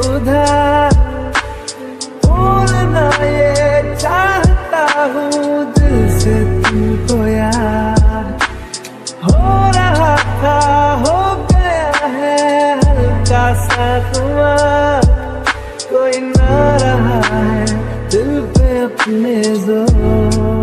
उधार, भूलना ये चाहता हूँ दिल से तुमको यार। हो रहा था हो गया है हल्का सा खुमार, कोई ना रहा है दिल पे अपने जोर।